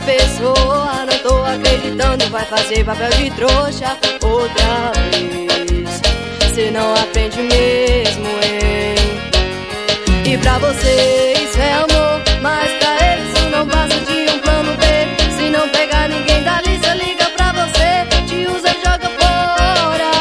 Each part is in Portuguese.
pessoa, não tô acreditando, vai fazer papel de trouxa outra vez. Cê não aprende mesmo, hein? E pra você isso é amor, mas pra eles isso não passa de um plano B. Se não pegar ninguém da lista, liga pra você, te usa e joga fora.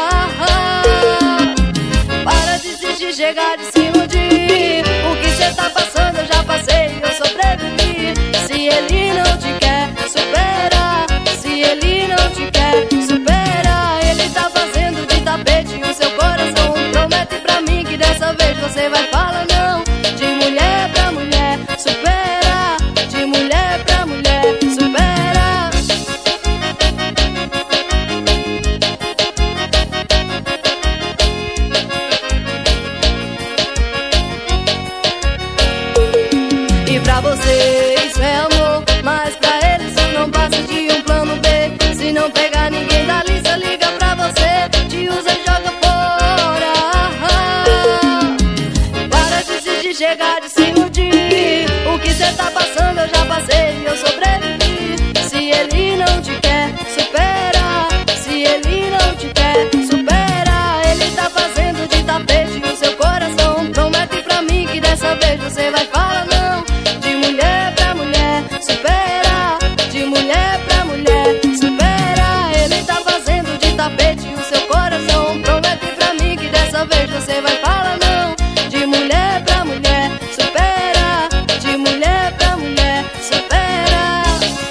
Para de insistir, chegar de se iludir. O que cê tá passando eu já passei, eu sobrevivi. Se ele não te quer, supera. Se ele não te quer, supera. Ele tá fazendo de tapete o seu coração. Promete pra mim que dessa vez você vai falar não. De mulher pra mulher, supera. De mulher pra mulher, supera. E pra você isso é amor, mas pra eles isso não passa de um plano B. Se não pegar ninguém da lista, liga pra você, te usa e joga fora. Para de insistir, chegar de se iludir. O que cê tá passando eu já passei, eu sobrevivi. Se ele não te quer, supera. Se ele não te quer, supera. Ele tá fazendo de tapete o seu coração. Promete pra mim que dessa vez você vai falar não. De mulher pra mulher, supera. De mulher pra mulher, supera. Ele tá fazendo de tapete o seu coração. Promete pra mim que dessa vez você vai falar não. De mulher pra mulher, supera. De mulher pra mulher, supera.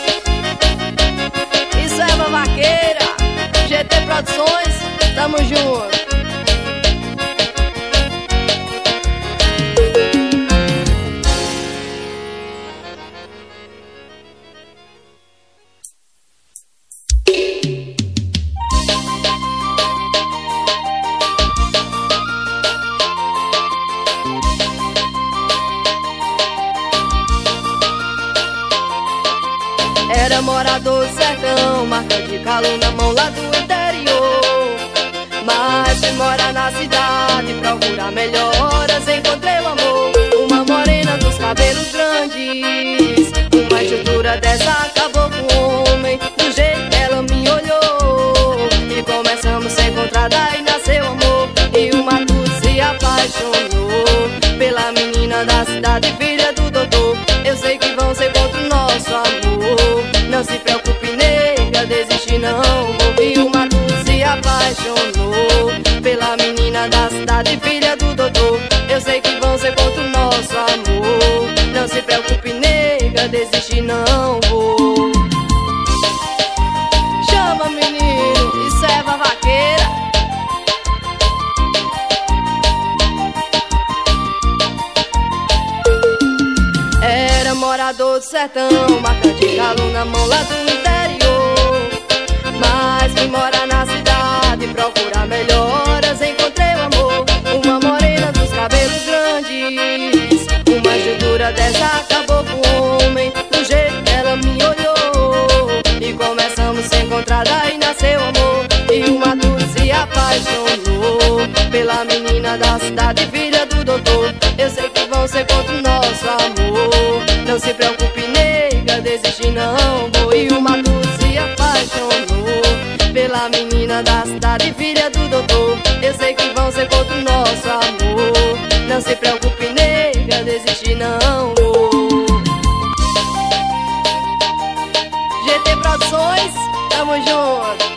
Isso é uma vaqueira, GT Produções, tamo junto. Era morador do sertão, marca de calo na mão lá do interior. Mas fui morar na cidade, procurar melhoras, encontrei o amor. Uma morena dos cabelos grandes, uma estrutura dessa acabou com o homem. Do jeito que ela me olhou, e começamos a se encontrar, daí nasceu amor. E o Matuto se apaixonou pela menina da cidade, filha do doutor. Eu sei que vão ser contra o nosso amor. Não se preocupe, nega, desiste não. E o Matuto se apaixonou pela menina da cidade, filha do doutor. Eu sei que vão ser contra o nosso amor. Não se preocupe, nega, desiste não. Chama menino, isso é a vaqueira. Era morador do sertão, marca de galo na mão lá do interior. Mas fui morar na cidade, procurar melhoras, encontrei o amor. Uma morena dos cabelos grandes, uma estrutura dessa acabou com o homem. Do jeito que ela me olhou, e começamos a se encontrar, daí nasceu amor. E o Matuto se apaixonou pela menina da cidade, filha do doutor. Eu sei que vão ser contra o nosso amor. Não se preocupe, nega, desiste não. E o Matuto se apaixonou pela menina da cidade, filha do doutor. Eu sei que vão ser contra o nosso amor. Não se preocupe, nega, desiste não. GT Produções, tamo junto.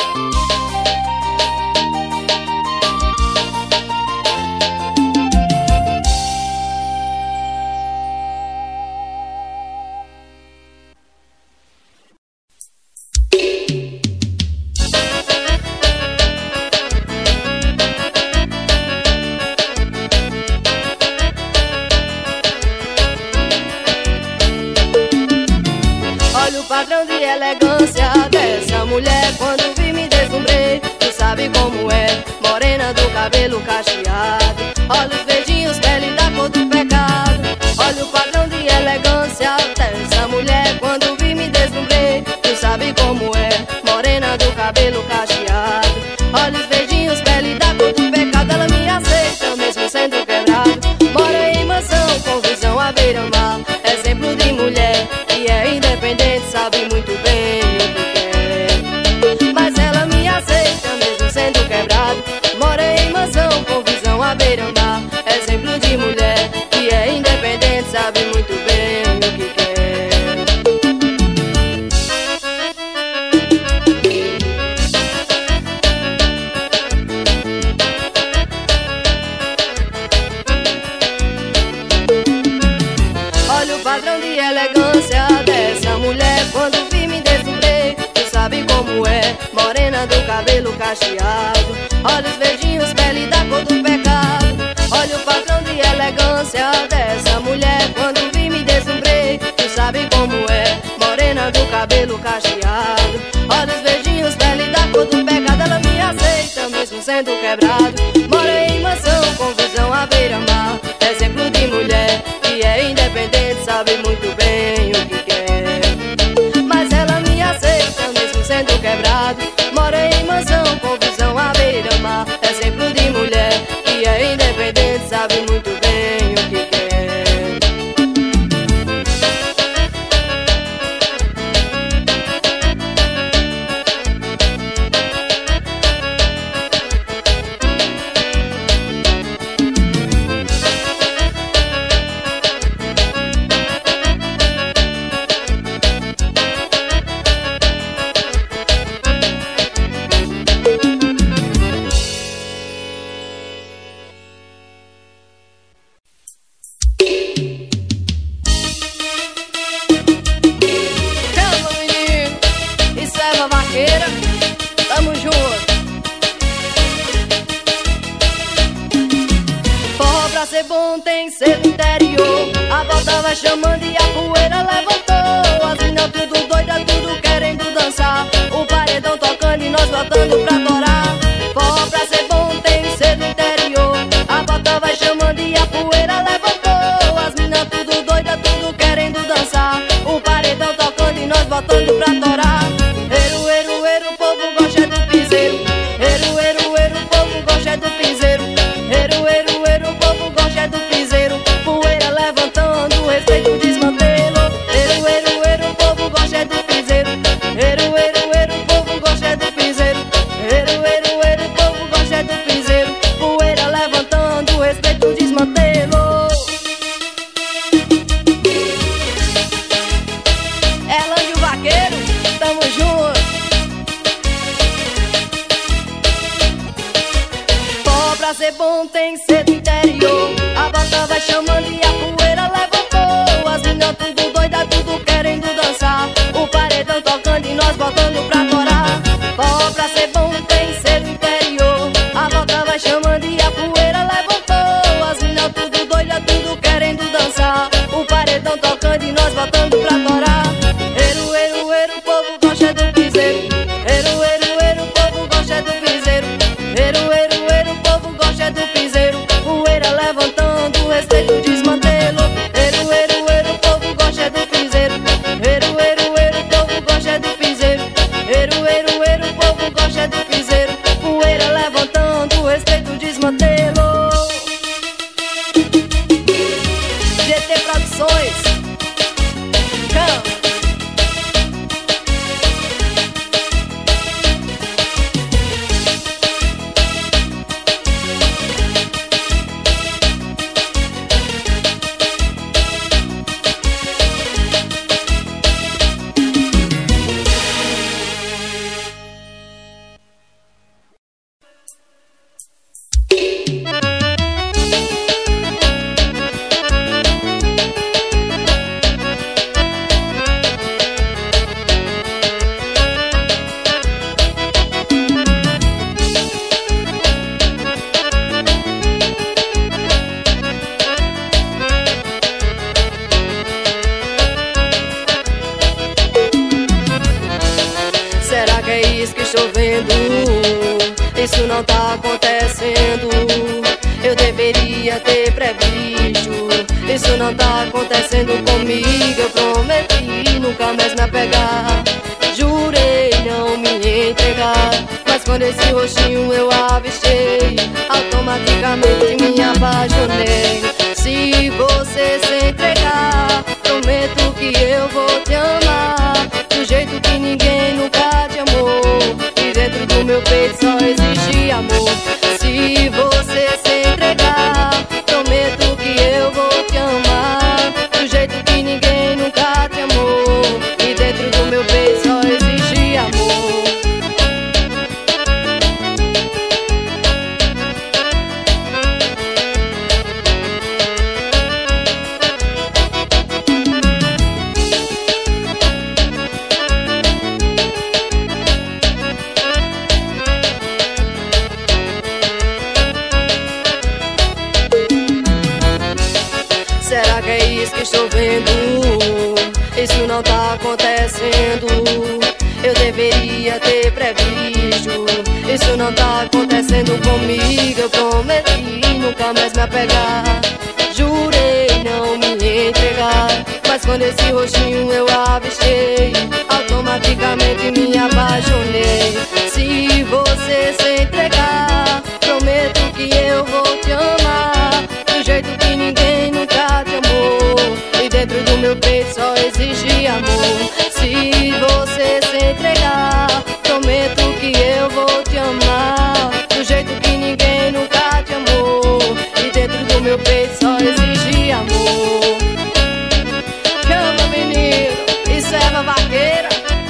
Padrão de elegância dessa mulher, quando vi me deslumbrei. Tu sabe como é, morena do cabelo cacheado, olhos verdinhos, pele da cor do pecado. Olha o padrão de elegância dessa mulher, quando vi me deslumbrei. Tu sabe como é, morena do cabelo cacheado, olhos verdinhos, pele da cor do pecado. Ela me aceita mesmo sendo quebrado, mora em mansão com visão à beira-mar. Exemplo de mulher que é independente, sabe quando vi me deslumbrei. Tu sabe como é, morena do cabelo cacheado, olhos verdinhos, pele da cor do pecado. Olha o padrão de elegância dessa mulher, quando vi me deslumbrei. Tu sabe como é, morena do cabelo cacheado, olhos verdinhos, pele da cor do pecado. Ela me aceita mesmo sendo quebrado. Mora em mansão com visão à beira-mar, exemplo de mulher que é independente, sabe muito bem o que quer. Mas ela me aceita mesmo sendo quebrado. Mora em mansão com visão à beira-mar, exemplo de mulher que é independente, sabe muito bem o que quer. Tamo junto. Forró pra ser bom tem que ser do interior. A volta vai chamando e a poeira levantou. As minas tudo doida, tudo querendo dançar. O paredão tocando e nós botando pra torar. Forró pra ser bom tem que ser do interior. A volta vai chamando e a poeira levantou. As minas tudo doida, tudo querendo dançar. O paredão tocando e nós botando pra torar. Eru, eru, eru, o povo gosta do piseiro. Eru, eru, eru, o povo gosta do piseiro. Eru, eru, eru, o povo gosta do piseiro. Poeira levantando, respeito desmantelo. Eru, eru, eru, o povo gosta do piseiro. Eru, eru, eru, o povo gosta do piseiro. Eru, eru, eru, o povo gosta do piseiro. Poeira levantando, respeito desmantelo. Erlândio Vaqueiro, tamo junto. Forró pra ser bom tem que ser do interior. A volta vai chamando e a poeira levantou. As minas tudo doida, tudo querendo dançar. O paredão tocando e nós botando pra torar. Forró pra ser bom tem que ser do interior. A volta vai chamando e a poeira levantou. As minas tudo doida, tudo querendo dançar. O paredão tocando e nós botando pra torar. Eru, eru, eru, o povo gosta do piseiro. Eru, eru, eru, o povo gosta do piseiro. Eru, eru, eru, o povo gosta do piseiro. Poeira levantando, respeito desmantelo. Eru, eru, eru, o povo gosta do piseiro. Eru, eru, eru, o povo gosta do piseiro. Eru, eru, eru, o povo gosta do piseiro. Poeira levantando, respeito desmantelo. GT Produções. Cama. Será que é isso que estou vendo? Isso não tá acontecendo. Eu deveria ter previsto. Isso não tá acontecendo comigo. Eu prometi nunca mais me apegar. Jurei não me entregar. Mas quando esse rostinho eu avistei, automaticamente me apaixonei. Se você se entregar, prometo que eu vou te amar do jeito que ninguém nunca te amou. E dentro do meu peito só existe amor. Se você se entregar, prometo que eu vou te amar do jeito que ninguém nunca te amou. E dentro do meu peito só existe amor. tô vendo, isso não tá acontecendo. Eu deveria ter previsto, isso não tá acontecendo comigo. Eu prometi nunca mais me apegar, jurei não me entregar, mas quando esse rostinho eu avistei, automaticamente me apaixonei. Se você se entregar, prometo que eu vou te amar do jeito que ninguém nunca te amou, e dentro do meu peito só existe amor. Se você se entregar, prometo que eu vou te amar do jeito que ninguém nunca te amou, e dentro do meu peito só existe amor. Chama menino, isso é uma vaqueira.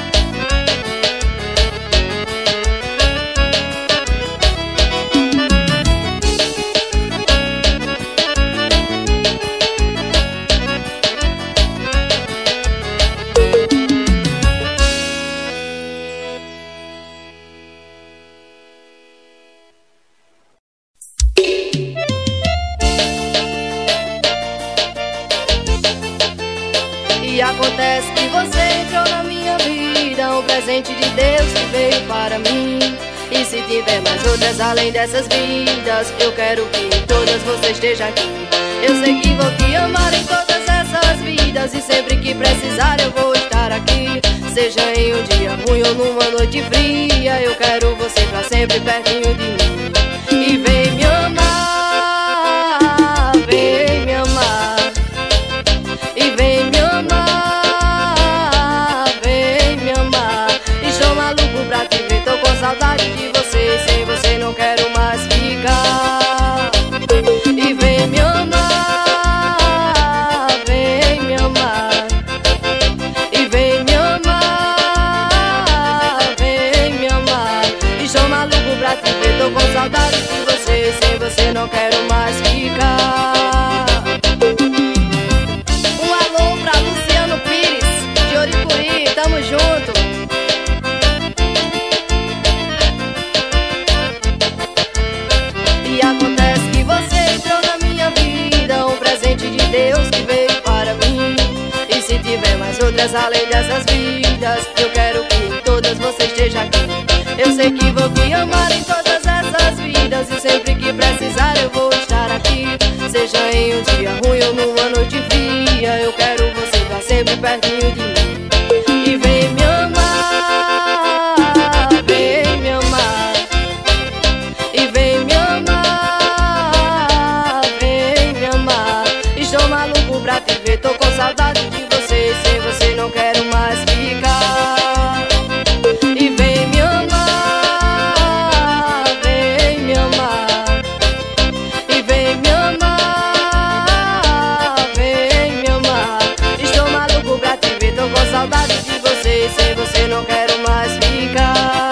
E acontece que você entrou na minha vida, um presente de Deus que veio para mim. E se tiver mais outras além dessas vidas, eu quero que todas você esteja aqui. Eu sei que vou te amar em todas essas vidas, e sempre que precisar eu vou estar aqui. Seja em um dia ruim ou numa noite fria, eu quero você pra sempre pertinho de mim. E vem me amar, vem me amar, e vem me amar, vem me amar. Estou maluco pra te ver, tô com saudade de você, sem você não quero mais ficar. E vem me amar, vem me amar, e vem me amar, vem me amar. Estou maluco pra te ver, tô com saudade de você, sem você não quero mais ficar. Um alô pra Luciano Pires, de Oricuri, tamo junto. E acontece que você entrou na minha vida, um presente de Deus que veio para mim. E se tiver mais outras além dessas vidas, eu quero que em todas você esteja aqui. Eu sei que vou te amar em todas essas vidas, e sempre que precisar eu vou estar aqui. Seja em um dia ruim ou numa noite fria, eu quero você pra sempre pertinho de mim. E vem me amar, vem me amar, e vem me amar, vem me amar. Estou maluco pra te ver, tô com saudade de você, sem você não quero mais ficar. E vem me amar, vem me amar, e vem me amar, vem me amar. Estou maluco pra te ver, tô com saudade de você, sem você não quero mais ficar.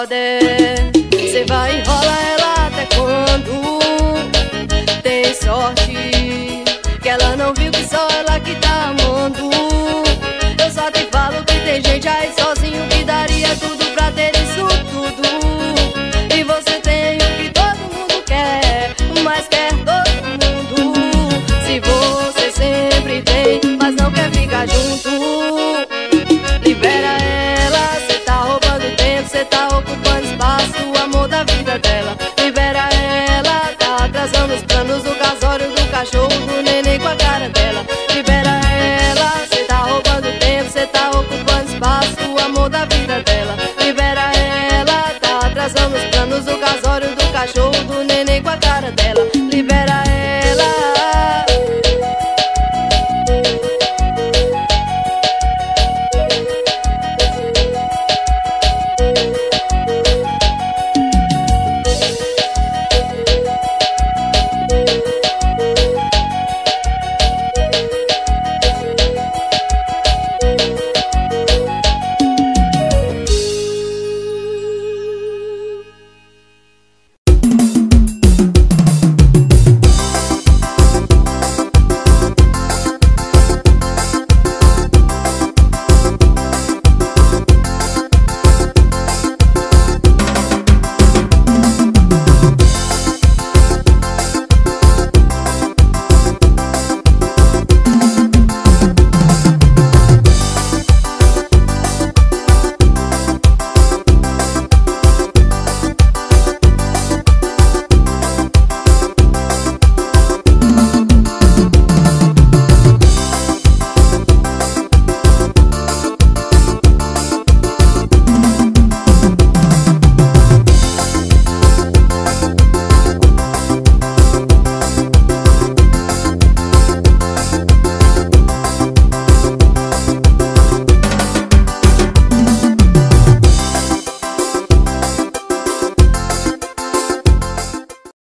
cordel.